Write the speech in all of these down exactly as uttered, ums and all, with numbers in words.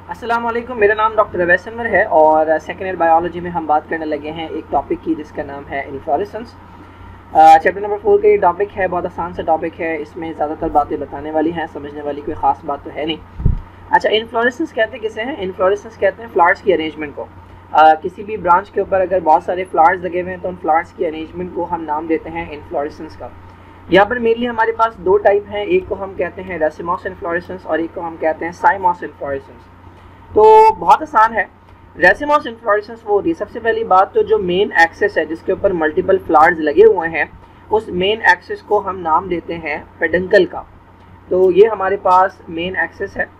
अस्सलाम वालेकुम, मेरा नाम डॉक्टर अवैस अनवर है और सेकेंड ईयर बायोलॉजी में हम बात करने लगे हैं एक टॉपिक की जिसका नाम है इन्फ्लोरेसेंस। चैप्टर नंबर फोर का ये टॉपिक है, बहुत आसान सा टॉपिक है। इसमें ज़्यादातर बातें बताने वाली हैं, समझने वाली कोई ख़ास बात तो है नहीं। अच्छा, इन्फ्लोरेसेंस कहते किसे हैं? इन्फ्लोरेसेंस कहते हैं फ्लावर्स की अरेंजमेंट को। uh, किसी भी ब्रांच के ऊपर अगर बहुत सारे फ्लावर्स लगे हुए हैं तो उन फ्लावर्स की अरेंजमेंट को हम नाम देते हैं इन्फ्लोरेसेंस का। यहाँ पर मेनली हमारे पास दो टाइप हैं, एक को हम कहते हैं रेसिमॉस इन्फ्लोरेसेंस और एक को हम कहते हैं साइमॉस इन्फ्लोरेसेंस। तो बहुत आसान है। रेसिमॉस इन्फ्लोरेसेंस वो होती है, सबसे पहली बात तो जो मेन एक्सेस है जिसके ऊपर मल्टीपल फ्लावर्स लगे हुए हैं, उस मेन एक्सेस को हम नाम देते हैं पेडंकल का। तो ये हमारे पास मेन एक्सेस है,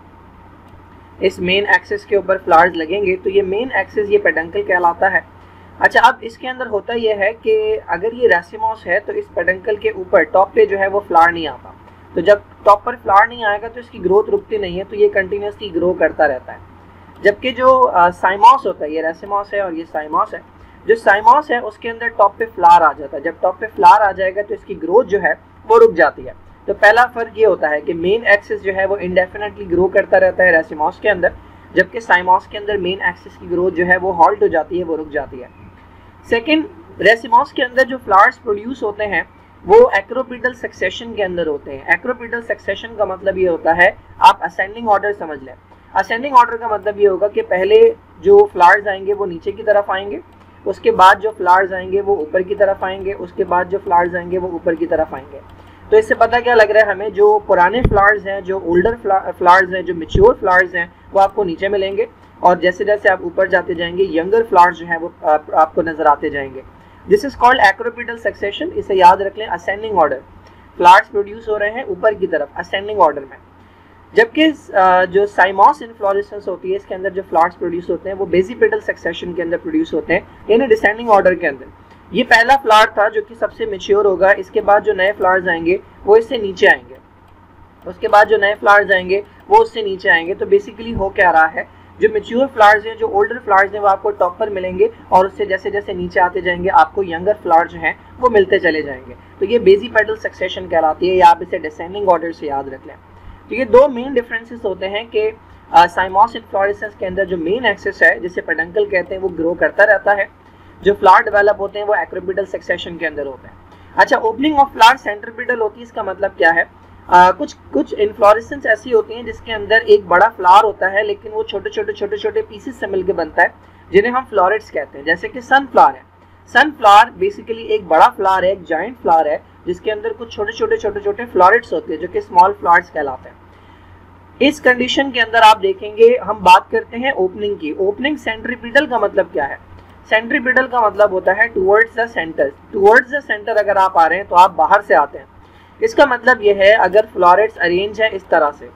इस मेन एक्सेस के ऊपर फ्लावर्स लगेंगे तो ये मेन एक्सेस ये पेडंकल कहलाता है। अच्छा, अब इसके अंदर होता यह है कि अगर ये रेसिमॉस है तो इस पेडंकल के ऊपर टॉप पे जो है वो फ्लावर नहीं आता। तो जब टॉप पर फ्लावर नहीं आएगा तो इसकी ग्रोथ रुकती नहीं है, तो ये कंटिन्यूसली ग्रो करता रहता है। जबकि जो साइमॉस होता है, ये रेसिमॉस है और ये साइमॉस है, जो साइमॉस है उसके अंदर टॉप पे फ्लावर आ जाता है। जब टॉप पे फ्लावर आ जाएगा तो इसकी ग्रोथ जो है वो रुक जाती है। तो पहला फर्क ये होता है कि मेन एक्सिस जो है वो इंडेफिनेटली ग्रो करता रहता है रेसिमॉस के अंदर, जबकि साइमॉस के अंदर मेन एक्सिस की ग्रोथ जो है वो हॉल्ट हो जाती है, वो रुक जाती है। सेकेंड, रेसिमॉस के अंदर जो फ्लावर्स प्रोड्यूस होते हैं वो एक्रोपिडल सक्सेशन के अंदर होते हैं। एक्रोपिडल सक्सेशन का मतलब ये होता है, आप असेंडिंग ऑर्डर समझ लें। असेंडिंग ऑर्डर का मतलब ये होगा कि पहले जो फ्लावर्स आएंगे वो नीचे की तरफ आएंगे, उसके बाद जो फ्लावर्स आएंगे वो ऊपर की तरफ आएंगे, उसके बाद जो फ्लावर्स आएंगे वो ऊपर की तरफ आएंगे। तो इससे पता क्या लग रहा है हमें, जो पुराने फ्लावर्स हैं, जो ओल्डर फ्लावर्स हैं, जो मेच्योर फ्लावर्स हैं, वो आपको नीचे मिलेंगे और जैसे जैसे आप ऊपर जाते जाएंगे यंगर फ्लावर्स जो हैं वो आप, आपको नजर आते जाएंगे। This is called acropetal succession. इसे याद रख लें, असेंडिंग ऑर्डर। फ्लावर्स प्रोड्यूस हो रहे हैं ऊपर की तरफ असेंडिंग ऑर्डर में, जबकि जो साइमॉस इन्फ्लोरेसेंस होती है इसके अंदर जो फ्लावर्स प्रोड्यूस होते हैं वो बेसिपेडल सक्सेशन के अंदर प्रोड्यूस होते हैं, यानी डिसेंडिंग ऑर्डर के अंदर। ये पहला फ्लावर था जो कि सबसे मेच्योर होगा, इसके बाद जो नए फ्लावर्स आएंगे वो इससे नीचे आएंगे, उसके बाद जो नए फ्लावर्स आएंगे वो उससे नीचे आएंगे। तो बेसिकली हो क्या रहा है, जो मेच्योर फ्लावर्स हैं, जो ओल्डर फ्लावर्स हैं, वो आपको टॉप पर मिलेंगे और उससे जैसे जैसे नीचे आते जाएंगे आपको यंगर फ्लावर्स जो हैं वो मिलते चले जाएंगे। तो ये बेसिपेडल सक्सेशन कहलाती है, या आप इसे डिसेंडिंग ऑर्डर से याद रख लें। तो ये दो मेन डिफरेंसेस होते हैं कि साइमॉस इन्फ्लोरेसेंस के अंदर जो मेन एक्सेस है जिसे पेडंकल कहते हैं वो ग्रो करता रहता है, जो फ्लावर डेवलप होते हैं वो एक्रोपिडल सक्सेशन के अंदर होते हैं। अच्छा, ओपनिंग ऑफ फ्लावर सेंट्रीपिडल होती है, इसका मतलब क्या है? Uh, कुछ कुछ इन्फ्लोरेसेंस ऐसी होती हैं जिसके अंदर एक बड़ा फ्लावर होता है लेकिन वो छोटे छोटे छोटे छोटे पीसेस से मिलकर बनता है, जिन्हें हम फ्लोरेट्स कहते हैं। जैसे कि सनफ्लावर है, सनफ्लावर बेसिकली एक बड़ा फ्लावर है, एक जाइंट फ्लावर है जिसके अंदर कुछ छोटे छोटे छोटे छोटे फ्लोरेट्स होते हैं जो कि स्मॉल फ्लावर्स कहलाते हैं। इस कंडीशन के अंदर आप देखेंगे हम बात करते हैं ओपनिंग की। ओपनिंग सेंट्रीपिडल का मतलब क्या है? सेंट्रीपिडल का मतलब होता है towards the centre. Towards the centre अगर आप आ रहे हैं तो आप बाहर से आते हैं। इसका मतलब यह है, अगर फ्लोरेट्स अरेंज है इस तरह से,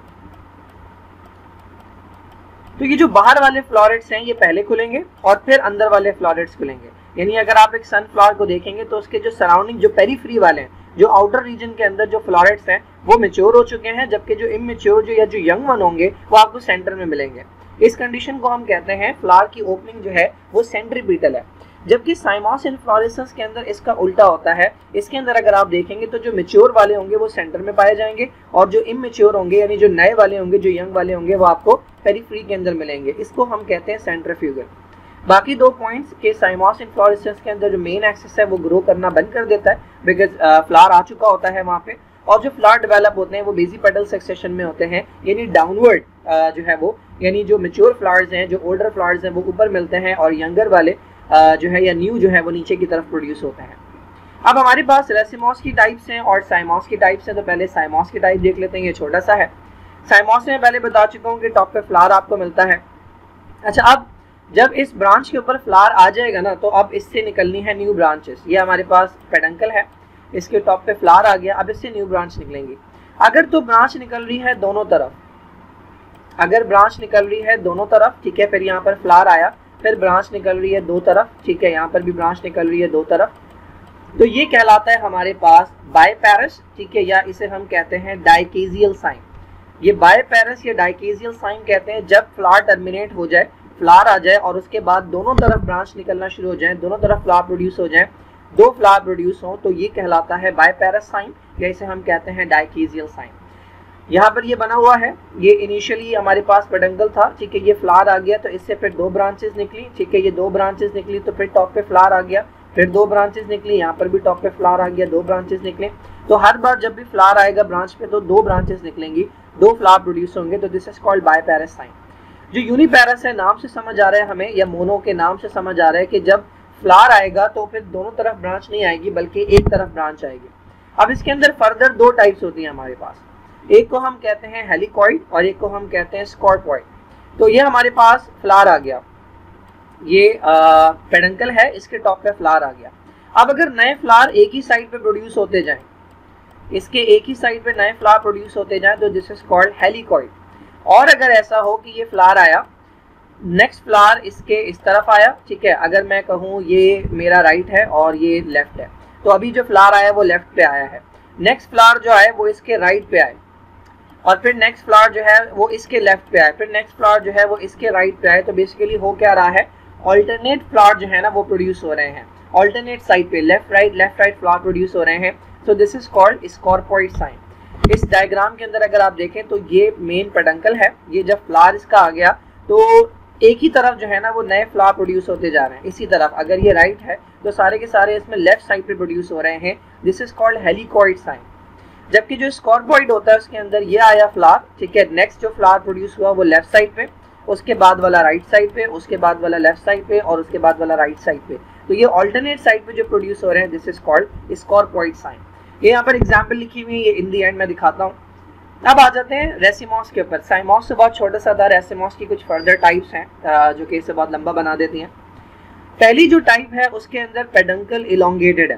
तो ये जो बाहर वाले फ्लोरेट्स हैं ये पहले खुलेंगे और फिर अंदर वाले फ्लोरेट्स खुलेंगे। यानी अगर आप एक सनफ्लावर को देखेंगे तो उसके जो सराउंडिंग, जो पेरीफ्री वाले हैं, जो आउटर रीजन के अंदर जो फ्लोरेट्स हैं वो मेच्योर हो चुके हैं, जबकि जो इमेच्योर जो या जो यंग वन होंगे वो आपको सेंटर में मिलेंगे। इस कंडीशन को हम कहते हैं फ्लावर की ओपनिंग जो है वो सेंट्रीपिटल है। जबकि साइमॉस इन्फ्लोरेसेंस के अंदर इसका उल्टा होता है। इसके अंदर अगर आप देखेंगे तो जो मेच्योर वाले होंगे वो सेंटर में पाए जाएंगे और जो इमेच्योर होंगे यानी जो नए वाले होंगे, जो यंग वाले होंगे, वो आपको पेरीफ्री के अंदर मिलेंगे। इसको हम कहते हैं सेंट्रीफ्यूगल। बाकी दो पॉइंट्स के साइमॉस इन्फ्लोरेसेंस के अंदर जो मेन एक्सिस है वो ग्रो करना बंद कर देता है बिकॉज फ्लावर आ चुका होता है वहाँ पे, और जो फ्लावर डेवलप होते हैं वो बेसिपेडल सक्सेशन में होते हैं, यानी डाउनवर्ड जो है वो, यानी जो मेच्योर फ्लावर्स हैं, जो ओल्डर फ्लावर्स हैं वो ऊपर मिलते हैं और यंगर वाले Uh, जो है या न्यू जो है वो नीचे की तरफ प्रोड्यूस होता है। अब हमारे पास रेसिमॉस की टाइप्स हैं और साइमॉस की टाइप्स हैं। तो पहले साइमॉस की टाइप देख लेते हैं, ये छोटा सा है। साइमॉस में पहले बता चुका हूँ कि टॉप पे फ्लावर आपको मिलता है। अच्छा, अब जब इस ब्रांच के ऊपर फ्लावर आ जाएगा ना तो अब इससे निकलनी है न्यू ब्रांचेस। ये हमारे पास पेडंकल है, इसके टॉप पे फ्लावर आ गया, अब इससे न्यू ब्रांच निकलेंगी। अगर तो ब्रांच निकल रही है दोनों तरफ, अगर ब्रांच निकल रही है दोनों तरफ, ठीक है, फिर यहाँ पर फ्लावर आया, फिर ब्रांच निकल रही है दो तरफ, ठीक है, यहाँ पर भी ब्रांच निकल रही है दो तरफ, तो ये कहलाता है हमारे पास बाइपेरस, ठीक है, या इसे हम कहते हैं डाइकेजियल साइन। ये बाइपेरस या डाइकेजियल साइन कहते हैं जब फ्लावर टर्मिनेट हो जाए, फ्लावर आ जाए और उसके बाद दोनों तरफ ब्रांच निकलना शुरू हो जाए, दोनों तरफ फ्लावर प्रोड्यूस हो जाए, दो फ्लावर प्रोड्यूस हो, तो ये कहलाता है बाइपेरस साइन, या इसे हम कहते हैं डाइकेजियल साइन। यहाँ पर ये बना हुआ है, ये इनिशियली हमारे पास पेडंकल था, ठीक है, ये फ्लावर आ गया तो इससे फिर दो ब्रांचेस निकली, ठीक है, ये दो ब्रांचेस निकली तो फिर टॉप पे फ्लावर आ गया, फिर दो ब्रांचेस निकली, यहाँ पर भी टॉप पे फ्लावर आ गया, दो ब्रांचेस निकले। तो हर बार जब भी फ्लावर आएगा ब्रांच पे तो दो ब्रांचेस निकलेंगी, दो फ्लावर प्रोड्यूस होंगे, तो this is called biparous cyme. जो यूनिपैरस है, नाम से समझ आ रहा है हमें, या मोनो के नाम से समझ आ रहा है कि जब फ्लावर आएगा तो फिर दोनों तरफ ब्रांच नहीं आएगी बल्कि एक तरफ ब्रांच आएगी। अब इसके अंदर फर्दर दो टाइप्स होती हैं हमारे पास, एक को हम कहते हैं हेलिकॉइड और एक को हम कहते हैं स्कॉर्पॉइड। तो ये हमारे पास फ्लावर आ गया, ये पेडंकल है, इसके टॉप पे फ्लावर आ गया। अब अगर नए फ्लावर एक ही साइड पे प्रोड्यूस होते जाएं, इसके एक ही साइड पे नए फ्लावर प्रोड्यूस होते जाएं तो दिस इज कॉल्ड हेलिकॉइड। और अगर ऐसा हो कि ये फ्लावर आया, नेक्स्ट फ्लावर इसके इस तरफ आया, ठीक है, अगर मैं कहूँ ये मेरा राइट है और ये लेफ्ट है, तो अभी जो फ्लावर आया वो लेफ्ट पे आया है, नेक्स्ट फ्लावर जो है वो इसके राइट पे आए, और फिर नेक्स्ट फ्लावर जो है वो इसके लेफ्ट पे आए, फिर नेक्स्ट फ्लावर जो है वो इसके राइट पे आए। तो बेसिकली हो क्या रहा है, ऑल्टरनेट फ्लावर जो है ना वो प्रोड्यूस हो रहे हैं, ऑल्टरनेट साइड पे left right left right flower produce हो रहे हैं। So this is called scorpioid cyme. इस डायग्राम के अंदर अगर आप देखें तो ये मेन पेडंकल है, ये जब फ्लावर इसका आ गया तो एक ही तरफ जो है ना वो नए फ्लावर प्रोड्यूस होते जा रहे हैं, इसी तरफ अगर ये राइट है तो सारे के सारे इसमें लेफ्ट साइड पे प्रोड्यूस हो रहे हैं, this is called helicoid cyme. जबकि जो स्कॉर्पॉइड होता है उसके अंदर ये आया फ्लावर, ठीक है, नेक्स्ट जो फ्लावर प्रोड्यूस हुआ वो लेफ्ट साइड पे, उसके बाद वाला राइट साइड पे, उसके बाद वाला लेफ्ट साइड पे और उसके बाद वाला राइट साइड पे। तो ये ऑल्टरनेट साइड पे जो प्रोड्यूस हो रहे हैं this is called scorpioid cyme. ये यहाँ पर एग्जाम्पल लिखी हुई है, ये इन दी एंड मैं दिखाता हूँ। अब आ जाते हैं रेसिमॉस के ऊपर। साइमॉस से बहुत छोटा सा था, रेसिमॉस की कुछ फर्दर टाइप्स हैं जो कि इसे बहुत लंबा बना देती हैं। पहली जो टाइप है उसके अंदर पेडंकल इलोंगेटेड है।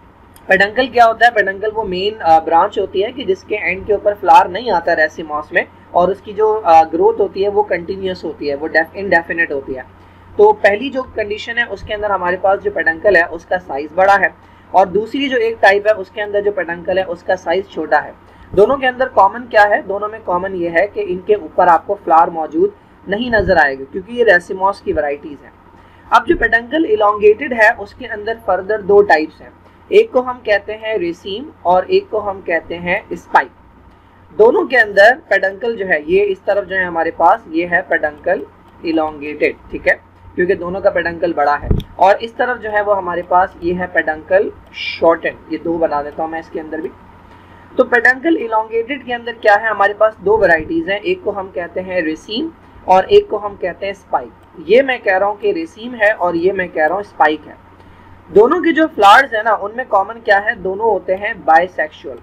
पेडंकल क्या होता है, पेडंकल वो मेन ब्रांच होती है कि जिसके एंड के ऊपर फ्लावर नहीं आता रेसिमॉस में, और उसकी जो ग्रोथ होती है वो कंटिन्यूस होती है, वो इनडेफिनेट होती है। तो पहली जो कंडीशन है उसके अंदर हमारे पास जो पेडंकल है उसका साइज बड़ा है, और दूसरी जो एक टाइप है उसके अंदर जो पेडंकल है उसका साइज छोटा है। दोनों के अंदर कॉमन क्या है, दोनों में कॉमन ये है कि इनके ऊपर आपको फ्लावर मौजूद नहीं नजर आएगा क्योंकि ये रेसिमॉस की वैरायटीज हैं। अब जो पेडंकल इलोंगेटेड है उसके अंदर फर्दर दो टाइप्स हैं, एक को हम कहते हैं रेसीम और एक को हम कहते हैं स्पाइक। दोनों के अंदर पेडंकल जो है ये इस तरफ जो है हमारे पास ये है पेडंकल इलोंगेटेड, ठीक है, क्योंकि दोनों का पेडंकल बड़ा है, और इस तरफ जो है वो हमारे पास ये है पेडंकल शॉर्टेन। ये दो बना देता हूँ मैं इसके अंदर भी। तो पेडंकल इलोंगेटेड के अंदर क्या है, हमारे पास दो वैरायटीज हैं, एक को हम कहते हैं रेसीम और एक को हम कहते हैं स्पाइक। ये मैं कह रहा हूँ कि रेसीम है और ये मैं कह रहा हूँ स्पाइक है। दोनों के जो फ्लावर्स है ना उनमें कॉमन क्या है, दोनों होते हैं बाइसेक्सुअल।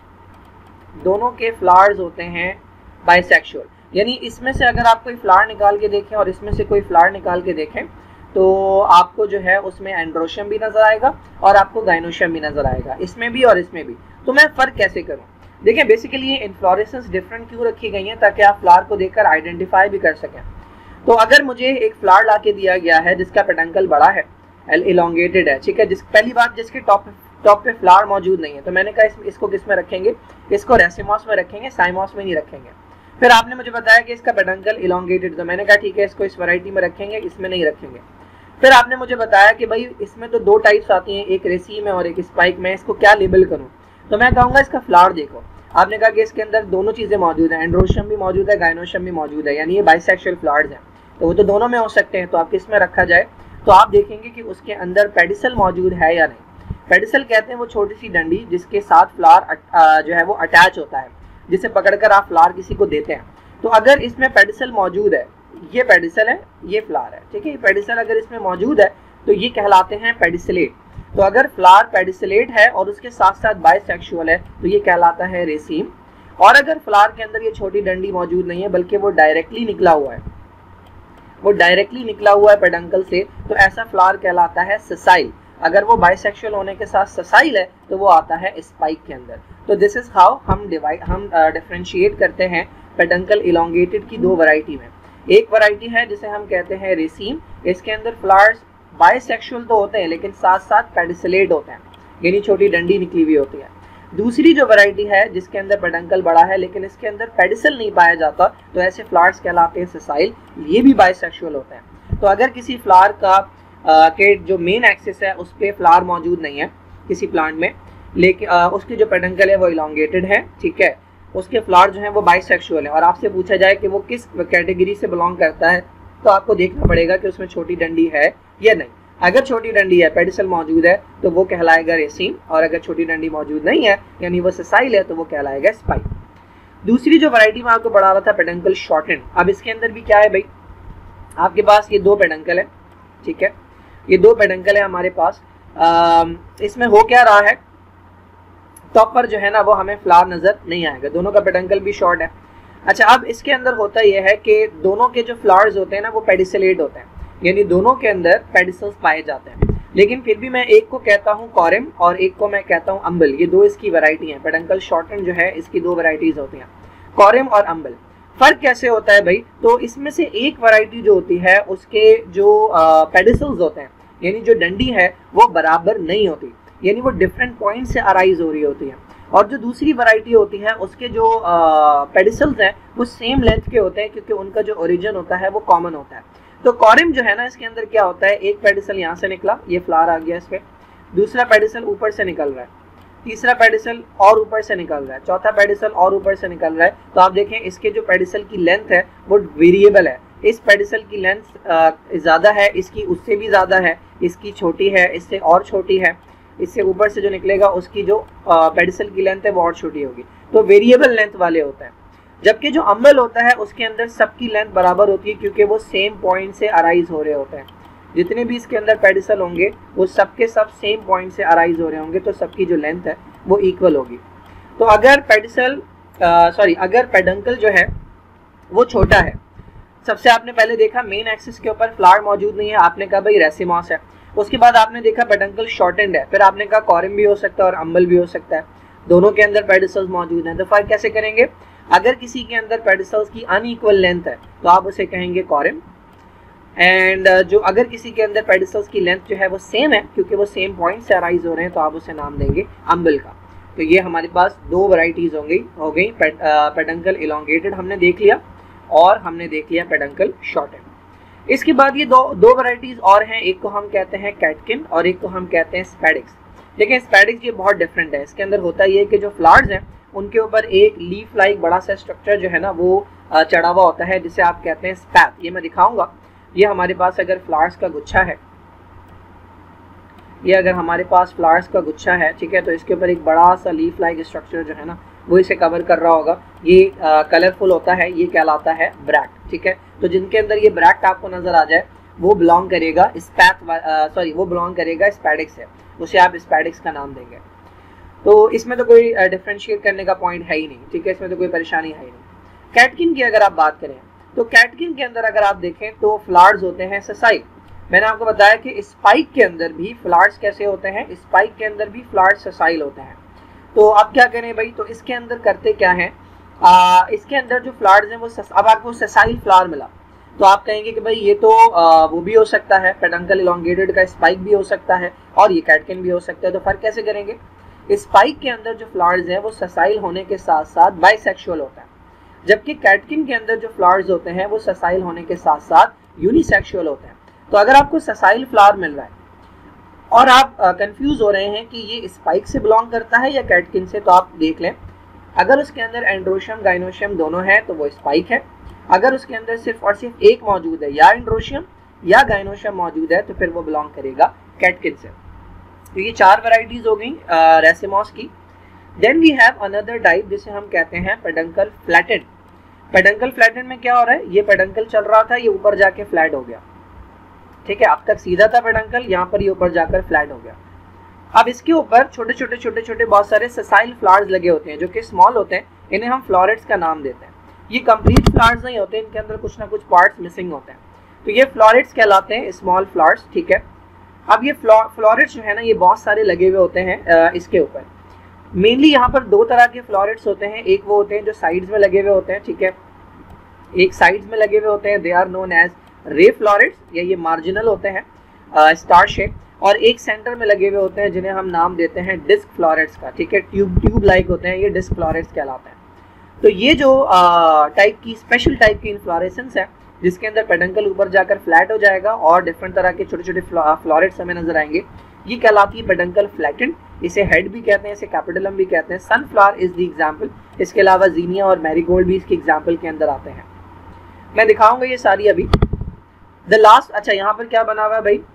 दोनों के फ्लावर्स होते हैं बाइसेक्सुअल, यानी इसमें से अगर आप कोई फ्लावर निकाल के देखें और इसमें से कोई फ्लावर निकाल के देखें तो आपको जो है उसमें एंड्रोशियम भी नजर आएगा और आपको गाइनोशियम भी नजर आएगा, इसमें भी और इसमें भी। तो मैं फर्क कैसे करूं, देखिए बेसिकली ये इन्फ्लोरेसेंस डिफरेंट क्यों रखी गई हैं ताकि आप फ्लावर को देखकर आइडेंटिफाई भी कर सकें। तो अगर मुझे एक फ्लावर ला के दिया गया है जिसका पेडंकल बड़ा है, इलोंगेटेड है, ठीक है, जिस पहली बात जिसके टॉप टॉप पे फ्लावर मौजूद नहीं है, तो मैंने कहा इस, इसको किस में रखेंगे, इसको रेसिमॉस में रखेंगे, साइमॉस में नहीं रखेंगे। फिर आपने मुझे बताया कि इसका पेडंकल इलोंगेटेड, तो मैंने कहा ठीक है इसको इस वैरायटी में रखेंगे, इसमें नहीं रखेंगे। फिर आपने मुझे बताया कि भाई इसमें तो दो टाइप्स आती हैं, एक रेसीम है और एक स्पाइक में, इसको क्या लेबल करूं, तो मैं कहूँगा इसका फ्लावर देखो। आपने कहा कि इसके अंदर दोनों चीज़ें मौजूद हैं, एंड्रोशियम भी मौजूद है, गाइनोशियम भी मौजूद है, यानी ये बाइसेक्सुअल फ्लावर्स हैं, तो वो तो दोनों में हो सकते हैं, तो आप किस में रखा जाए, तो आप देखेंगे कि उसके अंदर पेडिसल मौजूद है या नहीं। पेडिसल कहते हैं वो छोटी सी डंडी जिसके साथ फ्लावर जो है वो अटैच होता है, जिसे पकड़कर आप फ्लावर किसी को देते हैं। तो अगर इसमें पेडिसल मौजूद है, ये पेडिसल है, ये फ्लावर है, ठीक है, ये पेडिसल अगर इसमें मौजूद है तो ये कहलाते हैं पेडिसलेट। तो अगर फ्लावर पेडिसलेट है और उसके साथ साथ बाइसेक्सुअल है तो ये कहलाता है रेसीम। और अगर फ्लावर के अंदर ये छोटी डंडी मौजूद नहीं है बल्कि वो डायरेक्टली निकला हुआ है, वो डायरेक्टली निकला हुआ है पेडंकल से, तो ऐसा फ्लावर कहलाता है ससाइल। अगर वो बाइसेक्सुअल होने के साथ ससाइल है तो वो आता है स्पाइक के अंदर। तो दिस इज हाउ हम डिवाइड हम डिफरेंशिएट करते हैं पेडंकल इलोंगेटेड की दो वैरायटी में। एक वैरायटी है जिसे हम कहते हैं रेसीम, इसके अंदर फ्लावर्स बाइसेक्सुअल तो होते हैं लेकिन साथ साथ पेडिसलेट होते हैं, यानी छोटी डंडी निकली हुई होती है। दूसरी जो वैरायटी है जिसके अंदर पेडंकल बड़ा है लेकिन इसके अंदर पेडिसल नहीं पाया जाता, तो ऐसे फ्लावर्स कहलाते हैं ससाइल, ये भी बाइसेक्सुअल होते हैं। तो अगर किसी फ्लावर का आ, के जो मेन एक्सिस है उस पर फ्लावर मौजूद नहीं है किसी प्लांट में, लेकिन आ, उसकी जो पेडंकल है वो इलोंगेटेड है, ठीक है, उसके फ्लावर जो हैं वो बाइसेक्सुअल हैं और आपसे पूछा जाए कि वो किस कैटेगरी से बिलोंग करता है, तो आपको देखना पड़ेगा कि उसमें छोटी डंडी है या नहीं। अगर छोटी डंडी है, पेडिसल मौजूद है, तो वो कहलाएगा रेसिन, और अगर छोटी डंडी मौजूद नहीं है यानी वो सेसाइल है तो वो कहलाएगा स्पाइक। दूसरी जो वैरायटी मैं आपको बढ़ा रहा था पेडंकल शॉर्टेंड, अब इसके अंदर भी क्या है भाई, आपके पास ये दो पेडंकल है, ठीक है, ये दो पेडंकल है हमारे पास। आ, इसमें हो क्या रहा है, टॉप पर जो है ना वो हमें फ्लावर नजर नहीं आएगा, दोनों का पेडंकल भी शॉर्ट है। अच्छा, अब इसके अंदर होता यह है कि दोनों के जो फ्लावर्स होते हैं ना वो पेडिसलेट होते हैं, यानी दोनों के अंदर पेडिसल्स पाए जाते हैं, लेकिन फिर भी मैं एक को कहता हूँ कॉरिम और एक को मैं कहता हूँ अम्बल। ये दो इसकी वैरायटी हैं, पेडंकल शॉर्टेंड जो है इसकी दो वैरायटीज होती हैं, कॉरिम और अम्बल। फर्क कैसे होता है भाई, तो इसमें से एक वैरायटी जो होती है उसके जो पेडिसल्स होते हैं यानी जो डंडी है वो बराबर नहीं होती, यानी वो डिफरेंट पॉइंट से अराइज हो रही होती है, और जो दूसरी वैरायटी होती है उसके जो पेडिसल्स हैं वो सेम लेंथ के होते हैं क्योंकि उनका जो ओरिजिन होता है वो कॉमन होता है। तो कॉरिम जो है ना इसके अंदर क्या होता है, एक पेडिसल यहाँ से निकला, ये फ्लावर आ गया इस पे, दूसरा पेडिसल ऊपर से निकल रहा है, तीसरा पेडिसल और ऊपर से निकल रहा है, चौथा पेडिसल और ऊपर से निकल रहा है। तो आप देखें इसके जो पेडिसल की लेंथ है वो वेरिएबल है, इस पेडिसल की लेंथ ज़्यादा है, इसकी उससे भी ज़्यादा है, इसकी छोटी है, इससे और छोटी है, इससे ऊपर से जो निकलेगा उसकी जो पेडिसल की लेंथ है वो और छोटी होगी। तो वेरिएबल लेंथ वाले होते हैं। जबकि जो अम्बल होता है उसके अंदर सबकी लेंथ बराबर होती है क्योंकि वो सेम पॉइंट से अराइज हो रहे होते हैं, जितने भी इसके अंदर पेडिसल होंगे वो सबके सब सेम पॉइंट से अराइज हो रहे होंगे, तो सबकी जो लेंथ है वो इक्वल होगी। तो अगर पेडिसल सॉरी अगर पेडंकल जो है वो छोटा है, सबसे आपने पहले देखा मेन एक्सिस के ऊपर फ्लावर मौजूद नहीं है, आपने कहा भाई रेसिमॉस है, उसके बाद आपने देखा पेडंकल शॉर्टेंड है, फिर आपने कहा कॉरिम भी हो सकता है और अम्बल भी हो सकता है, दोनों के अंदर पेडिसल्स मौजूद हैं। तो फर्क कैसे करेंगे, अगर किसी के अंदर पेडिसल्स की अनइक्वल लेंथ है तो आप उसे कहेंगे कॉरिम, एंड जो अगर किसी के अंदर पेडिसल्स की लेंथ जो है वो सेम है क्योंकि वो सेम पॉइंट से अराइज हो रहे हैं तो आप उसे नाम देंगे अम्बल का। तो ये हमारे पास दो वैरायटीज हो गई हो गई पेडंकल इलोंगेटेड हमने देख लिया और हमने देख लिया पेडंकल शॉर्टेंड। इसके बाद ये दो दो वैरायटीज और हैं, एक को हम कहते हैं कैटकिन और एक को हम कहते हैं स्पैडिक्स। लेकिन स्पैडिक्स ये बहुत डिफरेंट है, इसके अंदर होता ये है कि जो फ्लावर्स हैं उनके ऊपर एक लीफ लाइक बड़ा सा स्ट्रक्चर जो है ना वो चढ़ा हुआ होता है जिसे आप कहते हैं स्पैथ। ये मैं दिखाऊंगा, ये हमारे पास अगर फ्लावर्स का गुच्छा है, ये अगर हमारे पास फ्लावर्स का गुच्छा है, ठीक है, तो इसके ऊपर एक बड़ा सा लीफ लाइक स्ट्रक्चर जो है ना वो इसे कवर कर रहा होगा, ये कलरफुल होता है, ये कहलाता है ब्रैक्ट, ठीक है। तो जिनके अंदर ये ब्रैक्ट आपको नजर आ जाए वो बिलोंग करेगा स्पैथ सॉरी वो बिलोंग करेगा स्पैडिक्स से, उसे आप स्पैडिक्स का नाम देंगे। तो इसमें तो कोई डिफरेंशिएट करने का पॉइंट है ही नहीं, ठीक है, इसमें तो कोई परेशानी है ही नहीं। कैटकिन की अगर आप बात करें तो कैटकिन के अंदर अगर आप देखें तो फ्लावर्स होते हैं सेसाइल। मैंने आपको बताया कि स्पाइक के अंदर भी फ्लावर्स कैसे होते हैं, स्पाइक के अंदर भी फ्लावर्स सेसाइल होते हैं। तो अब क्या करें भाई, तो इसके अंदर करते क्या है, आ, इसके अंदर जो फ्लावर्स हैं वो अब आपको सेसाइल फ्लावर मिला तो आप कहेंगे कि भाई ये तो आ, वो भी हो सकता है, पेडंकल इलोंगेटेड का स्पाइक भी हो सकता है और ये कैटकिन भी हो सकता है। तो फर्क कैसे करेंगे, स्पाइक के अंदर जो फ्लावर्स हैं वो सेसाइल होने के साथ साथ बाइसेक्सुअल होता है, जबकि कैटकिन के अंदर जो फ्लावर्स होते हैं वो सेसाइल होने के साथ साथ यूनिसेक्सुअल होते हैं। तो अगर आपको सेसाइल फ्लावर मिल रहा है और आप कंफ्यूज हो रहे हैं कि ये स्पाइक से बिलोंग करता है या कैटकिन से, तो आप देख लें, अगर उसके अंदर एंड्रोशियम गाइनोशियम दोनों है तो वो स्पाइक है, अगर उसके अंदर सिर्फ और सिर्फ एक मौजूद है, या एंड्रोशियम या गाइनोशियम मौजूद है, तो फिर वो बिलोंग करेगा कैटकिन से। तो ये चार वैरायटीज हो गई रेसिमॉस की। Then we have another type जिसे हम कहते हैं पेडंकल फ्लैटेंड। पेडंकल फ्लैटेंड में क्या हो रहा है, ये पेडंकल चल रहा था, ये ऊपर जाके फ्लैट हो गया, ठीक है, अब तक सीधा था पेडंकल, यहाँ पर ये ऊपर जाकर फ्लैट हो गया। अब इसके ऊपर छोटे छोटे छोटे छोटे बहुत सारे सेसाइल फ्लावर्स लगे होते हैं जो कि स्मॉल होते हैं, इन्हें हम फ्लोरेट्स का नाम देते हैं। ये कंप्लीट फ्लावर्स नहीं होते, इनके अंदर कुछ ना कुछ पार्ट्स मिसिंग होते हैं, तो ये फ्लोरेट्स कहलाते हैं, स्मॉल फ्लावर्स, ठीक है। अब ये फ्लोरेट्स जो है ना ये बहुत सारे लगे हुए होते हैं इसके ऊपर। मेनली यहाँ पर दो तरह के फ्लोरेट्स होते हैं, एक वो होते हैं जो साइड्स में लगे हुए होते हैं, ठीक है, एक साइड्स में लगे हुए होते हैं, they are known as ray florets या ये मार्जिनल होते हैं स्टार शेप, और एक सेंटर में लगे हुए होते हैं जिन्हें हम नाम देते हैं डिस्क फ्लोरेट्स का, ठीक है, ट्यूब ट्यूब लाइक होते हैं, ये डिस्क फ्लोरेट्स कहलाते हैं। तो ये जो टाइप की स्पेशल टाइप की इन्फ्लोरेसेंस है जिसके अंदर पेडंकल ऊपर जाकर फ्लैट हो जाएगा और डिफरेंट तरह के छोटे छोटे फ्लोरेट्स हमें नजर आएंगे, ये कहलाती है पेडंकल फ्लैटेंड इसे हेड भी कहते हैं, इसे कैपिटलम भी कहते हैं। Sunflower is the example. इसके अलावा जीनिया और मैरीगोल्ड भी इसके एग्जाम्पल के अंदर आते हैं। मैं दिखाऊंगा ये सारी अभी। द लास्ट, अच्छा यहाँ पर क्या बना हुआ है भाई,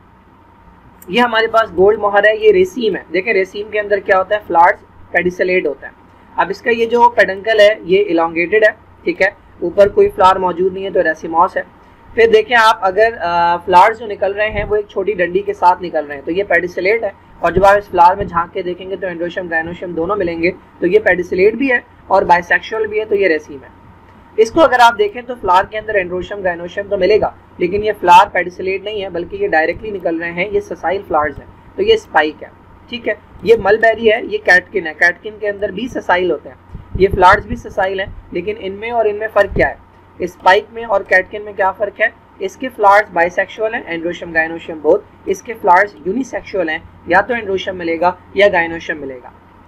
ये हमारे पास गोल्ड मोहर है, ये रेसीम है। देखें रेसीम के अंदर क्या होता है, फ्लावर्स पेडिसलेट होता है। अब इसका ये जो पेडंकल है ये इलोंगेटेड है, ठीक है, ऊपर कोई फ्लावर मौजूद नहीं है तो रेसिमॉस है। फिर देखें आप, अगर फ्लावर्स जो निकल रहे हैं वो एक छोटी डंडी के साथ निकल रहे हैं तो ये पेडिसलेट है, और जब आप इस फ्लावर में झांक के देखेंगे तो एंड्रोशियम गायनोशियम दोनों मिलेंगे, तो ये पेडिसलेट भी है और बाइसेक्सुअल भी है, तो ये रेसीम है। इसको अगर आप देखें तो फ्लावर के अंदर एंड्रोशियम गायनोशियम तो मिलेगा, लेकिन ये फ्लावर पेडिसलेट नहीं है बल्कि ये डायरेक्टली निकल रहे हैं, ये ससाइल फ्लावर्स हैं, तो ये स्पाइक है, ठीक है। ये मलबेरी है, ये कैटकिन है, कैटकिन के अंदर भी ससाइल होते हैं, ये फ्लावर्स भी ससाइल हैं, लेकिन इनमें और इनमें फ़र्क क्या है, स्पाइक में और कैटकिन में क्या फ़र्क है, इसके फ्लावर्स बाइसेक्सुअल हैं, एंड्रोशियम गायनोशियम बोथ, इसके फ्लावर्स यूनिसेक्सुअल हैं, या तो एंड्रोशियम मिलेगा या गायनोशियम मिलेगा।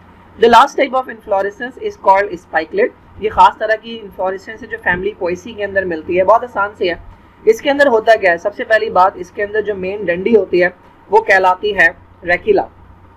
The last type of inflorescence is called spikelet. ये खास तरह की इन्फ्लोरेसेंस है जो फैमिली पोएसी के अंदर मिलती है, बहुत आसान से है। इसके अंदर होता क्या है, सबसे पहली बात, इसके अंदर जो मेन डंडी होती है वो कहलाती है रेकिला।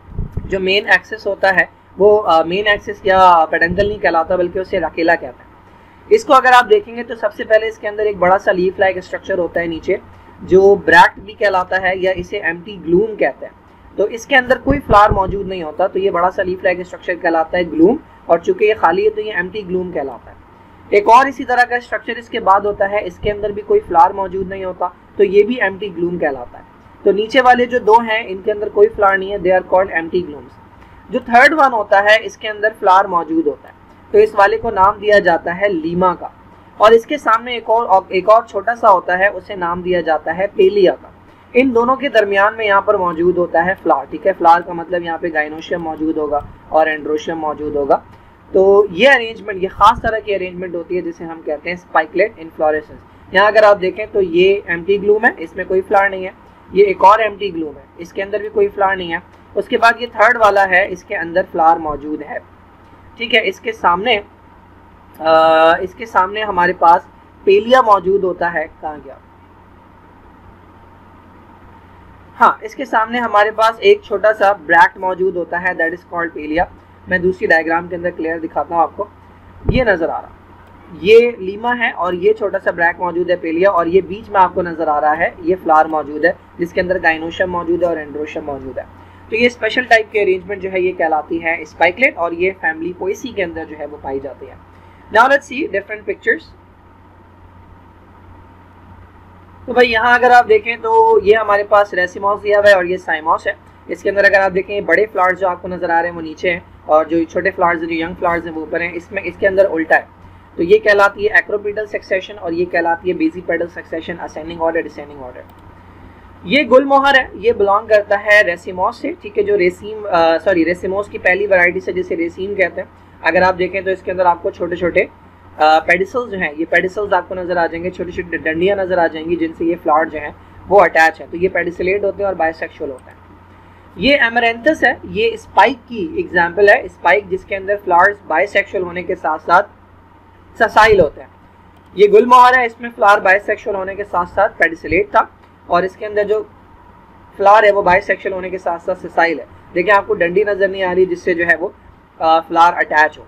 जो मेन एक्सिस होता है वो मेन एक्सिस या पेडंकल नहीं कहलाता बल्कि उसे रकेला कहते हैं। इसको अगर आप देखेंगे तो सबसे पहले इसके अंदर एक बड़ा सा लीफ लाइक स्ट्रक्चर होता है नीचे, जो ब्रैक्ट भी कहलाता है या इसे एम्प्टी ग्लूम कहते हैं। तो इसके अंदर कोई फ्लावर मौजूद नहीं होता, तो ये बड़ा सा लीफ लाइक स्ट्रक्चर कहलाता है ग्लूम, और चूंकि ये खाली है तो ये एम्प्टी ग्लूम कहलाता है। एक और इसी तरह का स्ट्रक्चर इसके बाद होता है, इसके अंदर भी कोई फ्लावर मौजूद नहीं होता, तो ये भी एम्प्टी ग्लूम कहलाता है। तो नीचे वाले जो दो हैं इनके अंदर कोई फ्लावर नहीं है, they are called empty glumes. जो थर्ड वन होता है इसके अंदर फ्लावर मौजूद होता है, तो इस वाले को नाम दिया जाता है लीमा का, और इसके सामने एक और एक और छोटा सा होता है, उसे नाम दिया जाता है पेलिया का। इन दोनों के दरमियान में यहाँ पर मौजूद होता है फ्लावर, ठीक है। फ्लावर का मतलब यहाँ पे गायनोशियम मौजूद होगा और एंड्रोशियम मौजूद होगा। तो ये अरेंजमेंट, ये खास तरह की अरेंजमेंट होती है जिसे हम कहते हैं स्पाइकलेट इन्फ्लोरेसेंस। यहाँ अगर आप देखें तो ये एम्प्टी ग्लूम है, इसमें कोई फ्लावर नहीं है। ये एक और एम्प्टी ग्लूम है, इसके अंदर भी कोई फ्लावर नहीं है। उसके बाद ये थर्ड वाला है, इसके अंदर फ्लावर मौजूद है, ठीक है। इसके सामने आ, इसके सामने हमारे पास पेलिया मौजूद होता है। कहाँ गया, हाँ, इसके सामने हमारे पास एक छोटा सा ब्रैक्ट मौजूद होता है, दैट इज कॉल्ड पेलिया। मैं दूसरी डायग्राम के अंदर क्लियर दिखाता हूँ आपको। ये नजर आ रहा, ये लीमा है और ये छोटा सा ब्रैक मौजूद है पेलिया, और ये बीच में आपको नजर आ रहा है ये फ्लावर मौजूद है जिसके अंदर गायनोशियम मौजूद है और एंड्रोशियम मौजूद है। तो ये स्पेशल टाइप के अरेंजमेंट जो है ये कहलाती है स्पाइकलेट, और ये फैमिली पोएसी के अंदर जो है वो पाई जाती है। Now let's see different pictures. तो भाई यहाँ अगर आप देखें तो ये हमारे पास रेसिमॉस दिया हुआ है और ये साइमॉस है। इसके अंदर अगर आप देखें बड़े फ्लावर्स जो आपको नजर आ रहे हैं वो नीचे हैं, और जो छोटे फ्लावर्स जो यंग फ्लावर्स हैं वो ऊपर हैं। इसमें इसके अंदर उल्टा है, तो ये कहलाती है एक्रोपेडल सक्सेशन और ये कहलाती है basipetal succession, ascending order descending order. ये गुलमोहर है, ये बिलोंग करता है रेसिमॉस से, ठीक है, जो रेसीम सॉरी रेसिमॉस की पहली वैरायटी से जिसे रेसीम कहते हैं। अगर आप देखें तो इसके अंदर आपको छोटे छोटे पेडिसल्स जो हैं, ये पेडिसल्स आपको नजर आ जाएंगे, छोटी छोटी डंडियां नजर आ जाएंगी जिनसे ये फ्लावर जो हैं वो अटैच है, तो ये पेडिसलेट होते हैं और बाइसेक्सुअल होते हैं। ये एमरेंथस है, ये स्पाइक की एग्जाम्पल है, स्पाइक जिसके अंदर फ्लावर्स बाइसेक्सुअल होने के साथ साथ ससाइल होते हैं। ये गुलमोहर है, इसमें फ्लावर बाइसेक्सुअल होने के साथ साथ पेडिसलेट था, और इसके अंदर जो फ्लावर है वो बाइसेक्सुअल होने के साथ साथ ससाइल है। देखिए आपको डंडी नजर नहीं आ रही जिससे जो है वो फ्लावर अटैच हो।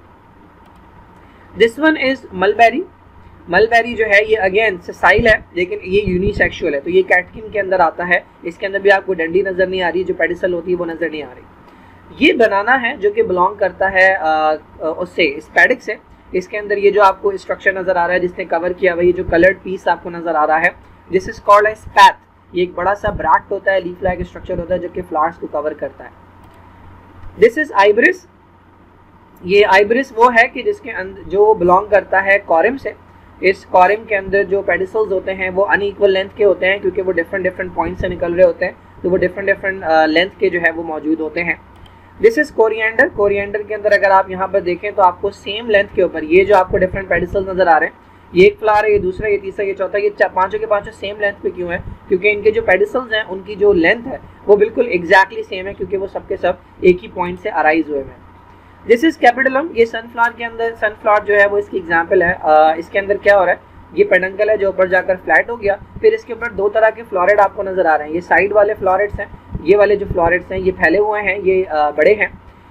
This one is mulberry. Mulberry जो है ये अगेन ससाइल है लेकिन ये यूनिसेक्सुअल है, तो ये कैटकिन के अंदर आता है। इसके अंदर भी आपको डंडी नजर नहीं आ रही, जो पेडिसल होती है वो नजर नहीं आ रही। ये बनाना है जो कि बिलोंग करता है आ, उससे स्पैडिक से। इसके अंदर ये जो आपको स्ट्रक्चर नजर आ रहा है जिसने कवर किया हुआ, ये जो कलर्ड पीस आपको नजर आ रहा है, this is called a spathe. ये एक बड़ा सा ब्रैक्ट होता है, लीफ लाइक स्ट्रक्चर होता है जो कि फ्लावर्स को कवर करता है। दिस इज आइब्रिस। ये आइब्रिस वो है कि जिसके अंदर जो बिलोंग करता है कॉरिम से। इस कॉरिम के अंदर जो पेडिसल्स होते हैं वो अनइक्वल लेंथ के होते हैं, क्योंकि वो डिफरेंट डिफरेंट पॉइंट से निकल रहे होते हैं, तो वो डिफरेंट डिफरेंट लेंथ के जो है वो मौजूद होते हैं। This is coriander. कोरिएंडर के अंदर अगर आप यहाँ पर देखें तो आपको सेम लेंथ के ऊपर ये जो आपको डिफरेंट पेडिसल्स नजर आ रहे हैं, ये एक फ्लावर है, ये दूसरा, ये तीसरा, ये चौथा, ये पांचों के पांचों सेम लेंथ पे क्यों है? क्योंकि इनके जो पेडिसल्स हैं उनकी जो लेंथ है वो बिल्कुल एग्जैक्टली सेम है, क्योंकि वो सबके सब एक ही पॉइंट से अराइज हुए हैं। This is capitulum. ये सनफ्लावर के अंदर, सनफ्लावर जो है वो इसकी एग्जाम्पल है। आ, इसके अंदर क्या हो रहा है, ये पेडंकल है जो ऊपर जाकर फ्लैट हो गया, फिर इसके ऊपर दो तरह के फ्लोरेट आपको नजर आ रहे हैं। ये साइड वाले फ्लोरेट्स हैं, ये वाले जो फ्लोरेट्स हैं ये फैले हुए हैं, ये आ, बड़े हैं,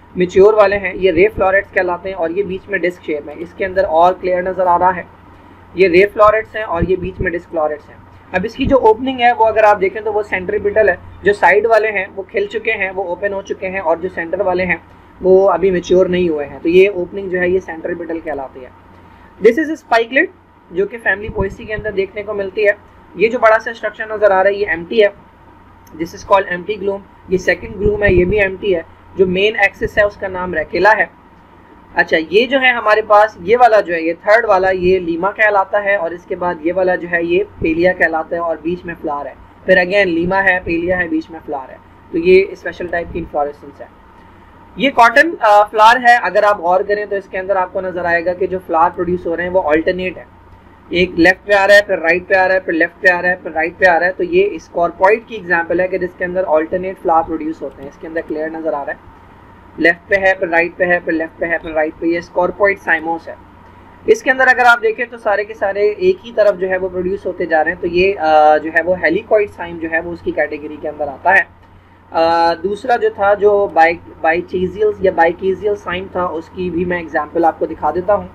मेच्योर वाले हैं ये रे फ्लोरेट्स कहलाते हैं और ये बीच में डिस्क शेप है। इसके अंदर और क्लियर नज़र आ रहा है, ये रे फ्लोरेट्स हैं और ये बीच में डिस्क फ्लोरेट्स हैं। अब इसकी जो ओपनिंग है वो अगर आप देखें तो वो सेंट्रीपिटल है, जो साइड वाले हैं वो खिल चुके हैं, वो ओपन हो चुके हैं, और जो सेंटर वाले हैं वो अभी मेच्योर नहीं हुए हैं। तो ये ओपनिंग जो है ये सेंट्रीपिटल कहलाती है। दिस इज स्पाइकलेट जो कि फैमिली पोएसी के अंदर देखने को मिलती है। ये जो बड़ा सा स्ट्रक्चर नज़र आ रहा है ये एम्प्टी है, this is called empty glume. ये सेकंड ग्लूम है, ये भी एम्प्टी है। जो मेन एक्सिस है उसका नाम रेकेला है। अच्छा, ये जो है हमारे पास ये वाला जो है ये थर्ड वाला ये लीमा कहलाता है, और इसके बाद ये वाला जो है ये पेलिया कहलाता है और बीच में फ्लावर है। फिर अगेन लीमा है, पेलिया है, बीच में फ्लावर है। तो ये स्पेशल टाइप की इन्फ्लोरेसेंस है। ये कॉटन फ्लावर है। अगर आप गौर करें तो इसके अंदर आपको नजर आएगा कि जो फ्लावर प्रोड्यूस हो रहे हैं वो अल्टरनेट है, एक लेफ्ट पे आ रहा है, फिर राइट पे आ रहा है, फिर लेफ्ट पे आ रहा है, फिर राइट पे आ रहा है। तो ये स्कॉर्पॉइड की एग्जांपल है कि जिसके अंदर अल्टरनेट फ्लावर प्रोड्यूस होते हैं। इसके अंदर क्लियर नजर आ रहा है, लेफ्ट पे है, फिर राइट पे है, फिर लेफ्ट पे है, फिर राइट पे। ये स्कॉर्पॉइड साइमोस है। इसके अंदर अगर आप देखें तो सारे के सारे एक ही तरफ जो है वो प्रोड्यूस होते जा रहे हैं। तो ये जो है वो हेलिकॉइड साइम जो है वो उसकी कैटेगरी के अंदर आता है। आ, दूसरा जो था जो बाई बाइचेजियल या बाइकेजियल साइम था उसकी भी मैं एग्जांपल आपको दिखा देता हूँ।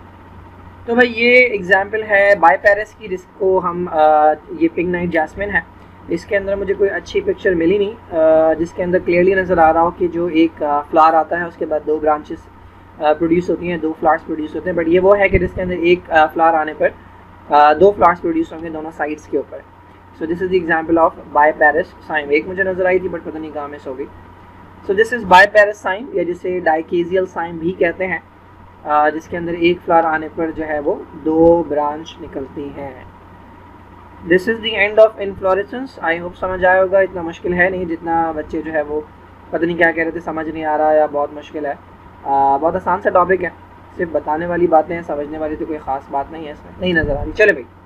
तो भाई ये एग्जांपल है बाइपेरस की, जिसको हम आ, ये पिंक नाइट जैस्मिन है। इसके अंदर मुझे कोई अच्छी पिक्चर मिली नहीं आ, जिसके अंदर क्लियरली नज़र आ रहा हो कि जो एक फ्लावर आता है उसके बाद दो ब्रांचेस प्रोड्यूस होती हैं, दो फ्लावर्स प्रोड्यूस होते हैं। बट ये वो है कि जिसके अंदर एक फ्लावर आने पर आ, दो फ्लावर्स प्रोड्यूस होंगे दोनों साइड्स के ऊपर। So this is the example of biparous cyme. एक मुझे नज़र आई थी बट पता नहीं कहाँ मिस हो गई। So this is biparous cyme, या जिसे डाइकेजियल साइम भी कहते हैं, आ, जिसके अंदर एक फ्लावर आने पर जो है वो दो ब्रांच निकलती हैं। This is the end of inflorescence. I hope समझ आया होगा। इतना मुश्किल है नहीं जितना बच्चे जो है वो पता नहीं क्या कह रहे थे, समझ नहीं आ रहा या बहुत मुश्किल है। आ, बहुत आसान सा टॉपिक है, सिर्फ बताने वाली बातें हैं, समझने वाली तो कोई ख़ास बात नहीं है, इसमें नहीं नज़र आ रही। चले भाई।